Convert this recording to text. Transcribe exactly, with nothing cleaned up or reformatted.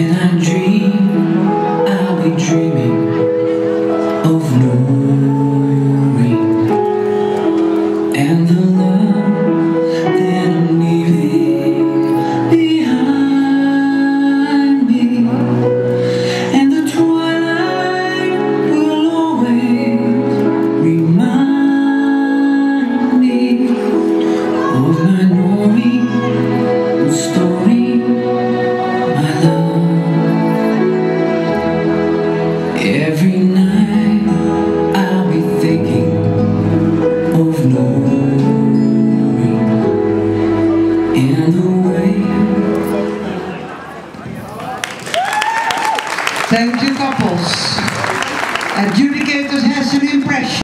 When I dream, I'll be dreaming of knowing and the love that I'm leaving behind me, and the twilight will always remind me of my knowing story, my love. Every night I'll be thinking of knowing in the way. Thank you, couples. Adjudicators has an impression.